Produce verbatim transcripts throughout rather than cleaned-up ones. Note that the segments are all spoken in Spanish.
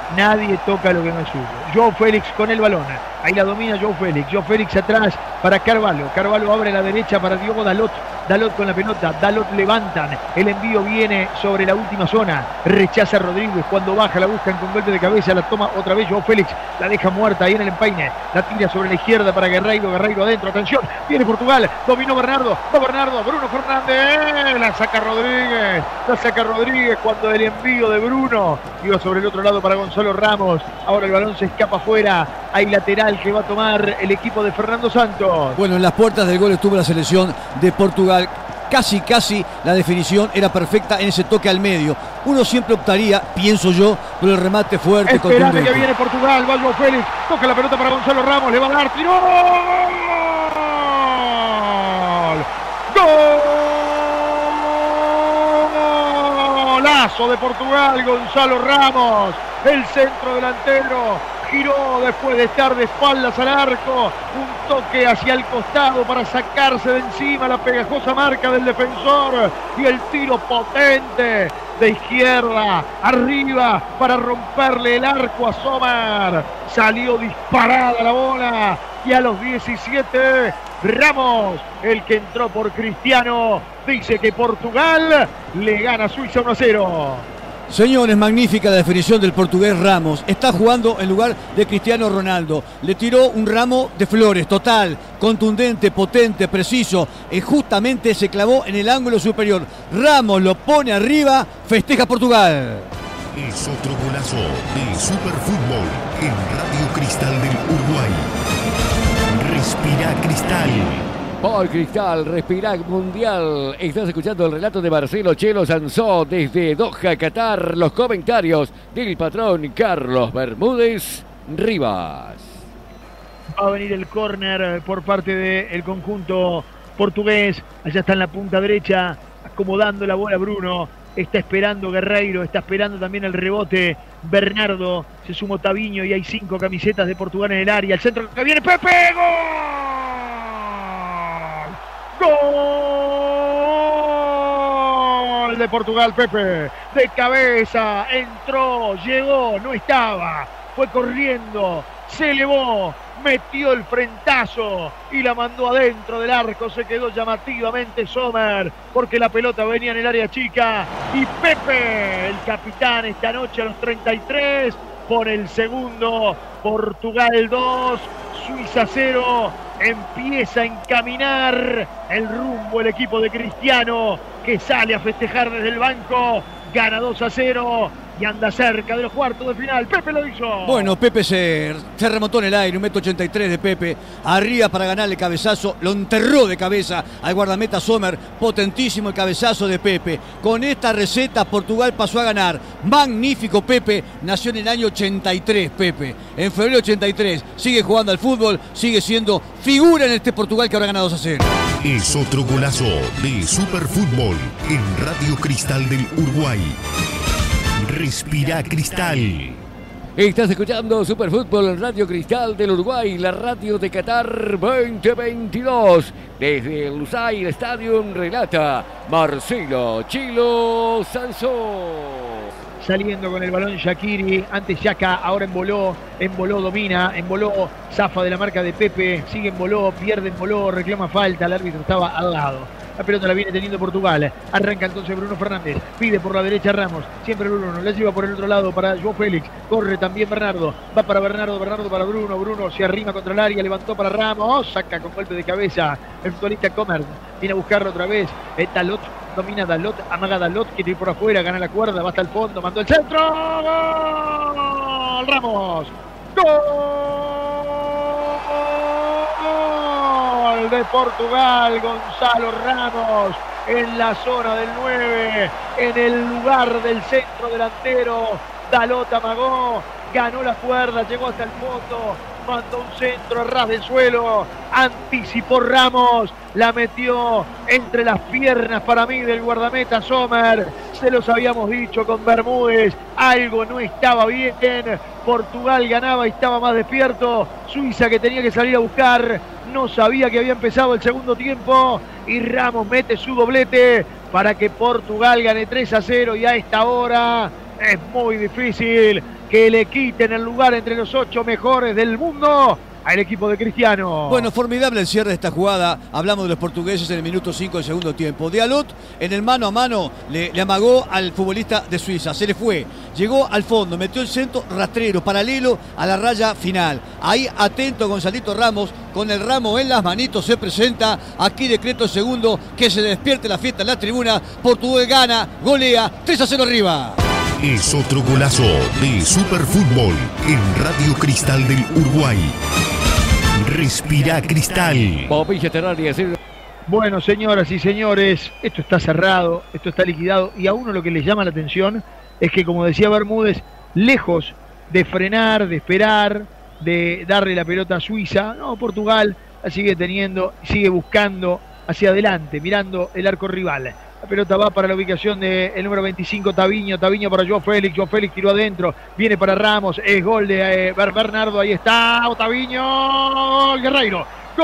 nadie toca lo que no es suyo. Joao Félix con el balón, ahí la domina Joao Félix, Joao Félix atrás para Carvalho, Carvalho abre la derecha para Diogo Dalot, Dalot con la pelota, Dalot levantan, el envío viene sobre la última zona, rechaza Rodríguez, cuando baja la buscan con golpe de cabeza, la toma otra vez Joao Félix, la deja muerta ahí en el empeine, la tira sobre la izquierda para Guerreiro, Guerreiro adentro, atención, viene Portugal, dominó Bernardo, va Bernardo, Bruno Fernández, la saca Rodríguez, la saca Rodríguez cuando el envío de Bruno iba sobre el otro lado para Gonzalo Ramos, ahora el balón se escapa afuera, hay lateral que va a tomar el equipo de Fernando Santos. Bueno, en las puertas del gol estuvo la selección de Portugal. Casi, casi la definición era perfecta en ese toque al medio. Uno siempre optaría, pienso yo, por el remate fuerte, Esperate contundente. que viene Portugal, va Joao Félix, toca la pelota para Gonzalo Ramos, le va a dar, tiró. Golazo de Portugal, Gonzalo Ramos, el centro delantero. Giró después de estar de espaldas al arco, un toque hacia el costado para sacarse de encima la pegajosa marca del defensor y el tiro potente de izquierda arriba para romperle el arco a Sommer. Salió disparada la bola y a los diecisiete Ramos, el que entró por Cristiano, dice que Portugal le gana a Suiza uno a cero. Señores, magnífica la definición del portugués Ramos. Está jugando en lugar de Cristiano Ronaldo. Le tiró un ramo de flores, total, contundente, potente, preciso. Y justamente se clavó en el ángulo superior. Ramos lo pone arriba, festeja Portugal. Es otro golazo de Superfútbol en Radio Cristal del Uruguay. Respira Cristal. Por Cristal, respira Mundial. Estás escuchando el relato de Marcelo Chelo Sansó desde Doha, Qatar. Los comentarios del patrón Carlos Bermúdez Rivas. Va a venir el córner por parte del conjunto portugués. Allá está en la punta derecha, acomodando la bola Bruno. Está esperando Guerreiro, está esperando también el rebote Bernardo. Se sumó Taviño y hay cinco camisetas de Portugal en el área. El centro que viene, Pepe, ¡gol! ¡Gol de Portugal, Pepe! De cabeza, entró, llegó, no estaba, fue corriendo, se elevó, metió el frentazo y la mandó adentro del arco. Se quedó llamativamente Sommer porque la pelota venía en el área chica y Pepe, el capitán esta noche a los treinta y tres, pone el segundo. Portugal dos, Suiza cero. Empieza a encaminar el rumbo el equipo de Cristiano, que sale a festejar desde el banco. Gana dos a cero y anda cerca de los cuartos de final. Pepe lo hizo. Bueno, Pepe se, se remontó en el aire, un metro ochenta y tres de Pepe, arriba para ganarle cabezazo, lo enterró de cabeza al guardameta Sommer. Potentísimo el cabezazo de Pepe. Con esta receta Portugal pasó a ganar. Magnífico Pepe, nació en el año ochenta y tres Pepe, en febrero ochenta y tres, sigue jugando al fútbol, sigue siendo figura en este Portugal que ahora gana dos a cero. Es otro golazo de Superfútbol en Radio Cristal del Uruguay. Respira Cristal. Estás escuchando Superfútbol en Radio Cristal del Uruguay, la radio de Qatar veinte veintidós. Desde el Lusail Stadium relata Marcelo Chelo Sansó. Saliendo con el balón Shaqiri, antes Yaka, ahora emboló, emboló, domina, emboló, zafa de la marca de Pepe, sigue emboló, pierde emboló, reclama falta, el árbitro estaba al lado. La pelota la viene teniendo Portugal, arranca entonces Bruno Fernández, pide por la derecha Ramos, siempre Bruno, la lleva por el otro lado para Joao Félix, corre también Bernardo, va para Bernardo, Bernardo para Bruno, Bruno se arrima contra el área, levantó para Ramos, saca con golpe de cabeza el futbolista Comer, viene a buscarlo otra vez, Dalot, domina Dalot, amaga Dalot, quiere ir por afuera, gana la cuerda, va hasta el fondo, mandó el centro, ¡gol! Ramos, ¡gol! De Portugal, Gonzalo Ramos en la zona del nueve, en el lugar del centro delantero. Dalot amagó, ganó la cuerda, llegó hasta el fondo, mandó un centro a ras del suelo, anticipó Ramos, la metió entre las piernas para mí del guardameta Sommer. Se los habíamos dicho con Bermúdez, algo no estaba bien. Portugal ganaba y estaba más despierto. Suiza, que tenía que salir a buscar, no sabía que había empezado el segundo tiempo y Ramos mete su doblete para que Portugal gane tres a cero y a esta hora es muy difícil que le quiten el lugar entre los ocho mejores del mundo al equipo de Cristiano. Bueno, formidable el cierre de esta jugada. Hablamos de los portugueses en el minuto cinco del segundo tiempo. Dialot en el mano a mano le, le amagó al futbolista de Suiza. Se le fue. Llegó al fondo, metió el centro rastrero, paralelo a la raya final. Ahí atento Gonzalito Ramos, con el ramo en las manitos se presenta. Aquí decreto el segundo, que se despierte la fiesta en la tribuna. Portugal gana, golea, tres a cero arriba. Es otro golazo de Superfútbol en Radio Cristal del Uruguay. Respira Cristal. Bueno, señoras y señores, esto está cerrado, esto está liquidado, y a uno lo que le llama la atención es que, como decía Bermúdez, lejos de frenar, de esperar, de darle la pelota a Suiza, no, Portugal la sigue teniendo, sigue buscando hacia adelante, mirando el arco rival. La pelota va para la ubicación del número veinticinco, Taviño. Taviño para Joao Félix. Joao Félix tiró adentro. Viene para Ramos. Es gol de eh, Bernardo. Ahí está. Taviño. Guerreiro.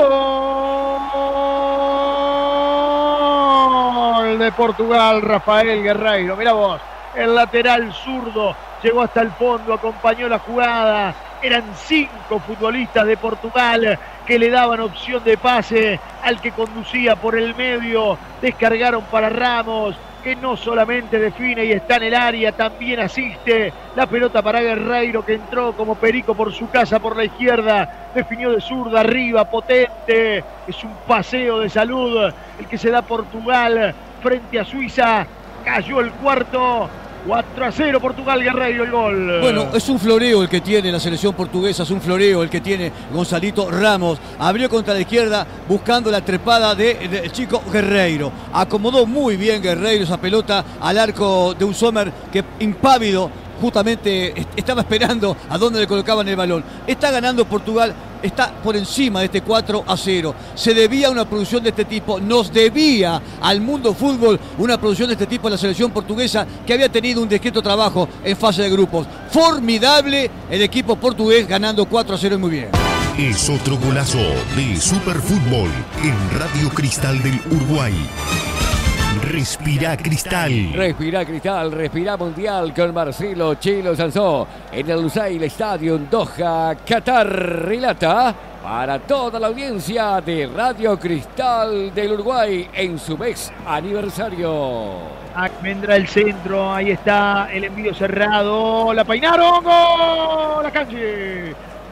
Gol de Portugal. Rafael Guerreiro. Mirá vos. El lateral zurdo llegó hasta el fondo. Acompañó la jugada. Eran cinco futbolistas de Portugal que le daban opción de pase al que conducía por el medio. Descargaron para Ramos, que no solamente define y está en el área, también asiste. La pelota para Guerreiro, que entró como perico por su casa por la izquierda. Definió de zurda, arriba, potente. Es un paseo de salud el que se da Portugal frente a Suiza. Cayó el cuarto. cuatro a cero Portugal, Guerreiro el gol. Bueno, es un floreo el que tiene la selección portuguesa, es un floreo el que tiene Gonzalito Ramos. Abrió contra la izquierda buscando la trepada del de, de chico Guerreiro. Acomodó muy bien Guerreiro esa pelota al arco de un Sommer que impávido justamente estaba esperando a dónde le colocaban el balón. Está ganando Portugal, está por encima de este cuatro a cero. Se debía a una producción de este tipo, nos debía al mundo fútbol una producción de este tipo en la selección portuguesa, que había tenido un discreto trabajo en fase de grupos. Formidable el equipo portugués, ganando cuatro a cero y muy bien. Es otro golazo de Superfútbol en Radio Cristal del Uruguay. Respira Cristal. Respira Cristal, respira Mundial con Marcelo Chilo Sansó en el Lusail Stadium Doha, Qatar. Relata para toda la audiencia de Radio Cristal del Uruguay en su mes aniversario. Vendrá el centro, ahí está el envío cerrado, la peinaron, gol, la Kanji.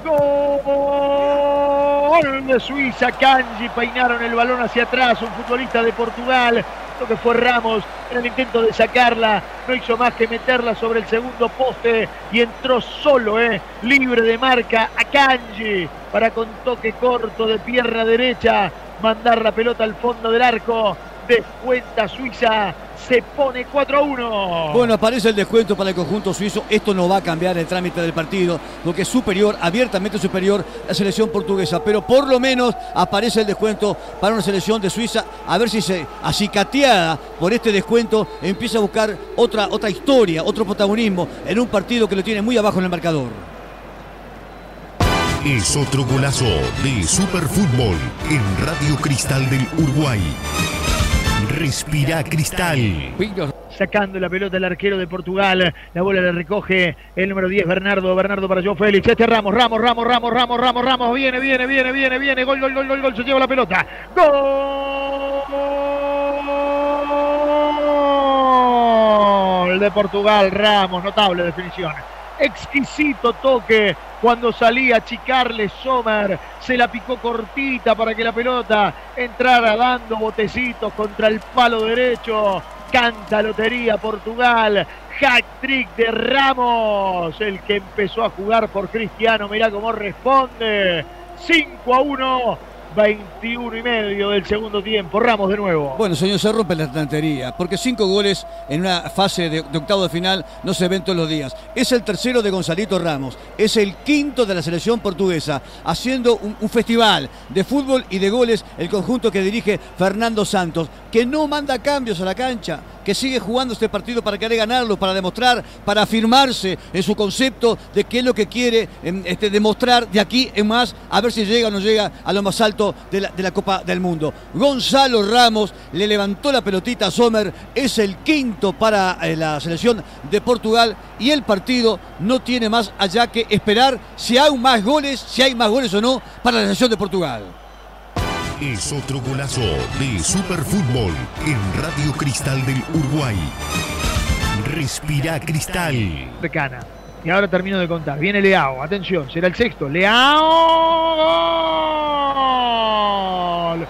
Gol de Suiza, Kanji, peinaron el balón hacia atrás, un futbolista de Portugal. Lo que fue Ramos en el intento de sacarla, no hizo más que meterla sobre el segundo poste y entró solo, eh, libre de marca a Kanji para, con toque corto de pierna derecha, mandar la pelota al fondo del arco. Descuenta Suiza, se pone cuatro a uno. Bueno, aparece el descuento para el conjunto suizo. Esto no va a cambiar el trámite del partido, porque es superior, abiertamente superior la selección portuguesa, pero por lo menos aparece el descuento para una selección de Suiza. A ver si se, acicateada por este descuento, empieza a buscar otra, otra historia, otro protagonismo en un partido que lo tiene muy abajo en el marcador. Es otro golazo de Superfútbol en Radio Cristal del Uruguay. Respira Cristal. Sacando la pelota el arquero de Portugal. La bola la recoge el número diez, Bernardo. Bernardo para Joao Félix. Este Ramos, Ramos, Ramos, Ramos, Ramos, Ramos, Ramos. Viene, viene, viene, viene, viene. Gol, gol, gol, gol, gol. Se lleva la pelota. Gol de Portugal. Ramos, notable definición. Exquisito toque cuando salía a achicarle Sommer, se la picó cortita para que la pelota entrara dando botecitos contra el palo derecho. Canta lotería Portugal, hat-trick de Ramos, el que empezó a jugar por Cristiano. Mirá cómo responde. Cinco a uno, veintiuno y medio del segundo tiempo. Ramos de nuevo. Bueno, señor, se rompe la estantería, porque cinco goles en una fase de, de octavo de final no se ven todos los días. Es el tercero de Gonzalito Ramos, es el quinto de la selección portuguesa, haciendo un, un festival de fútbol y de goles el conjunto que dirige Fernando Santos, que no manda cambios a la cancha, que sigue jugando este partido para querer ganarlo, para demostrar, para afirmarse en su concepto de qué es lo que quiere este, demostrar de aquí en más, a ver si llega o no llega a lo más alto de la, de la Copa del Mundo. Gonzalo Ramos le levantó la pelotita a Sommer, es el quinto para eh, la selección de Portugal y el partido no tiene más allá que esperar si hay más goles, si hay más goles o no para la selección de Portugal. Es otro golazo de Superfútbol en Radio Cristal del Uruguay. Respira Cristal. Cercana. Y ahora termino de contar. Viene Leao. Atención, será el sexto. Leao. Gol.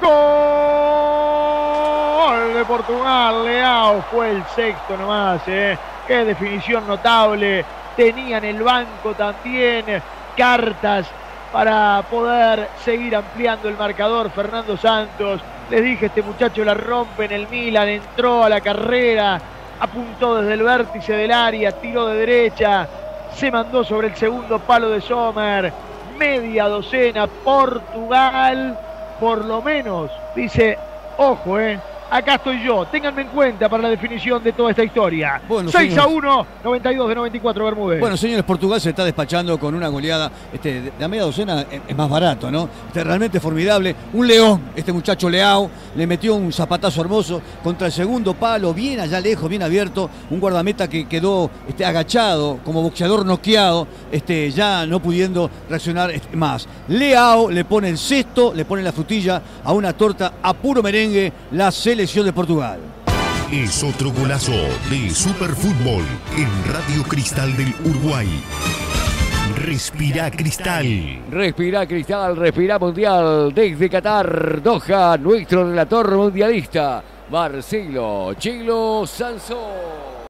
Gol de Portugal. Leao fue el sexto nomás. ¿eh? Qué definición notable. Tenía en el banco también cartas para poder seguir ampliando el marcador. Fernando Santos, les dije, este muchacho la rompe en el Milan, entró a la carrera, apuntó desde el vértice del área, tiró de derecha, se mandó sobre el segundo palo de Sommer, media docena. Portugal, por lo menos, dice, ojo, eh, acá estoy yo, ténganme en cuenta para la definición de toda esta historia. Bueno, seis a uno, noventa y dos de noventa y cuatro, Bermúdez. Bueno, señores, Portugal se está despachando con una goleada. Este, de la media docena es más barato, ¿no? Este, realmente formidable. Un león, este muchacho Leao, le metió un zapatazo hermoso contra el segundo palo, bien allá lejos, bien abierto. Un guardameta que quedó este, agachado, como boxeador noqueado, este, ya no pudiendo reaccionar este, más. Leao le pone el cesto, le pone la frutilla a una torta a puro merengue, la selección de Portugal. Es otro golazo de Superfútbol en Radio Cristal del Uruguay. Respira Cristal. Respira Cristal, respira Mundial. Desde Qatar, Doha, nuestro relator mundialista, Marcelo Chilo Sansó.